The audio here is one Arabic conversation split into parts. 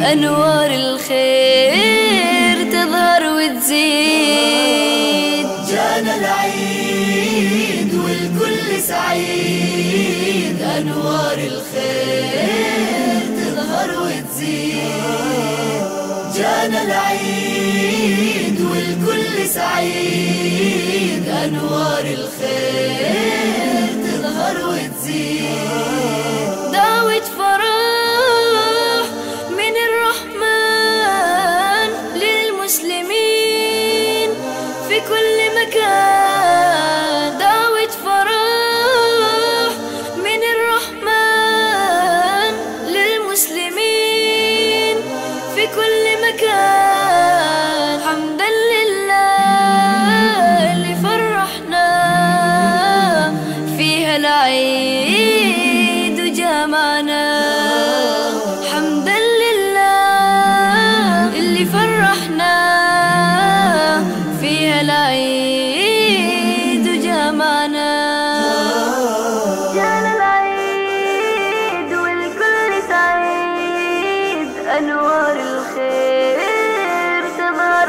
أنوار الخير تظهر وتزيد. جانا العيد والكل سعيد، أنوار الخير تظهر وتزيد. جانا العيد والكل سعيد، أنوار الخير تظهر وتزيد. دعوة فرح من الرحمن للمسلمين في كل مكان. دعوة فرح من الرحمن للمسلمين في كل مكان. حمدا لله اللي فرحنا فيها العيد وجمعنا. حمدا لله اللي فرحنا فيها العيد وجمعنا. جانا العيد والكل سعيد، أنوار الخير تظهر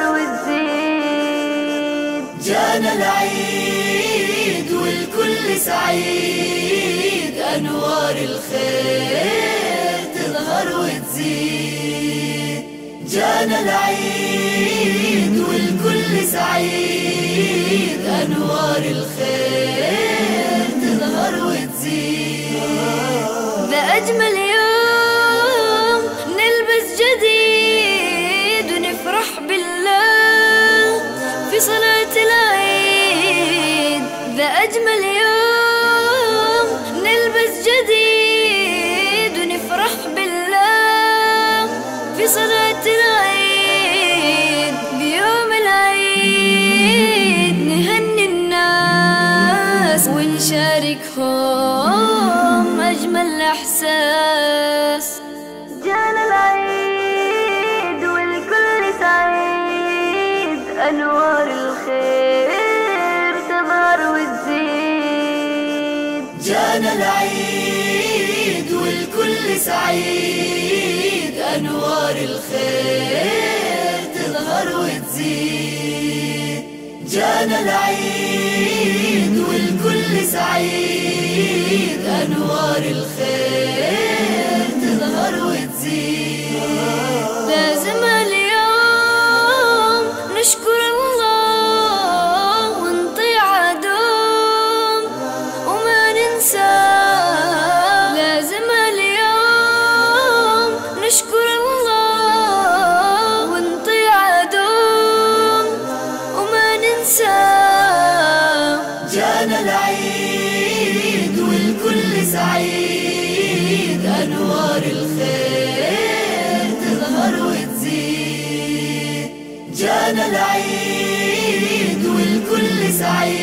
وتزيد. جانا العيد والكل سعيد، أنوار الخير تظهر وتزيد. جانا العيد والكل سعيد، أنوار الخير تظهر وتزيد. ذا أجمل يوم نلبس جديد ونفرح بالله في صلاة العيد. ذا أجمل يوم نلبس جديد ونفرح بالله في صلاة العيد. بيوم العيد نهني الناس ونشاركهم أجمل إحساس. جانا العيد والكل سعيد، أنوار الخير تظهر وتزيد. جانا العيد والكل سعيد، أنوار الخير تظهر وتزيد. جانا العيد والكل سعيد، أنوار الخير تظهر وتزيد. لازم اليوم نشكر الله ونطيع عدوم وما ننسى. لازم اليوم نشكر الله ونطيع عدوم وما ننسى. جانا العيد والكل سعيد، أنوار الخير تظهر وتزيد. جانا العيد والكل سعيد،